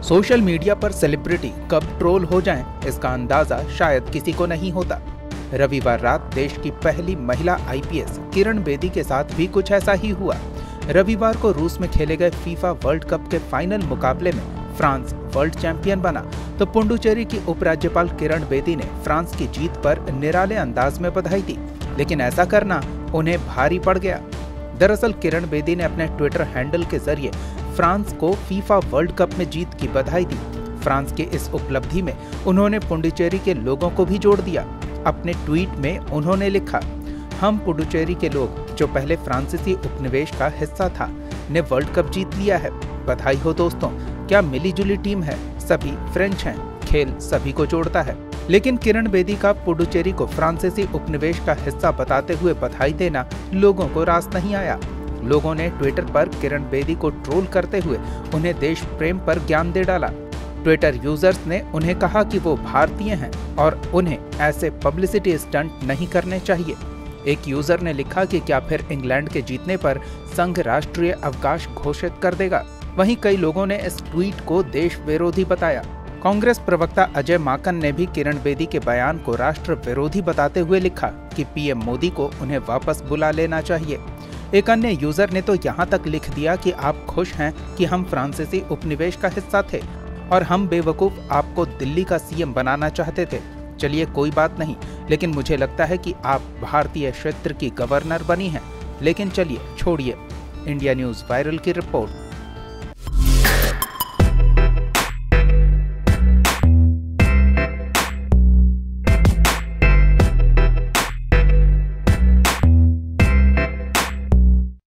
Social media पर celebrity कब troll हो जाएं, इसका अंदाजा शायद किसी को नहीं होता। रविवार रात देश की पहली महिला आईपीएस किरण बेदी के साथ भी कुछ ऐसा ही हुआ। रविवार को रूस में खेले गए फीफा वर्ल्ड कप के फाइनल मुकाबले में फ्रांस वर्ल्ड चैंपियन बना, तो पुडुचेरी की उपराज्यपाल किरण बेदी ने फ्रांस की जीत पर निराले अंदाज में बधाई दी, लेकिन ऐसा करना उन्हें भारी पड़ गया। दरअसल किरण बेदी ने अपने ट्विटर हैंडल के जरिए फ्रांस को फीफा वर्ल्ड कप में जीत की बधाई दी। फ्रांस के इस उपलब्धि में उन्होंने पुडुचेरी के लोगों को भी जोड़ दिया। अपने ट्वीट में उन्होंने लिखा, हम पुडुचेरी के लोग जो पहले फ्रांसीसी उपनिवेश का हिस्सा था ने वर्ल्ड कप जीत लिया है। बधाई हो दोस्तों, क्या मिलीजुली टीम है, सभी फ्रेंच हैं, खेल सभी को जोड़ता है। लेकिन किरण बेदी का पुडुचेरी को फ्रांसीसी उपनिवेश का हिस्सा बताते हुए बधाई देना लोगों को रास नहीं आया। लोगों ने ट्विटर पर किरण बेदी को ट्रोल करते हुए उन्हें देश प्रेम पर ज्ञान दे डाला। ट्विटर यूजर्स ने उन्हें कहा कि वो भारतीय हैं और उन्हें ऐसे पब्लिसिटी स्टंट नहीं करने चाहिए। एक यूजर ने लिखा कि क्या फिर इंग्लैंड के जीतने पर संघ राष्ट्रीय अवकाश घोषित कर देगा। वहीं कई लोगों ने इस ट्वीट को देश विरोधी बताया। कांग्रेस प्रवक्ता अजय माकन ने भी किरण बेदी के बयान को राष्ट्र विरोधी बताते हुए लिखा कि पीएम मोदी को उन्हें वापस बुला लेना चाहिए। एक अन्य यूजर ने तो यहाँ तक लिख दिया कि आप खुश हैं कि हम फ्रांसीसी उपनिवेश का हिस्सा थे और हम बेवकूफ आपको दिल्ली का सीएम बनाना चाहते थे। चलिए कोई बात नहीं, लेकिन मुझे लगता है कि आप भारतीय क्षेत्र की गवर्नर बनी हैं। लेकिन चलिए छोड़िए। इंडिया न्यूज़ वायरल की रिपोर्ट।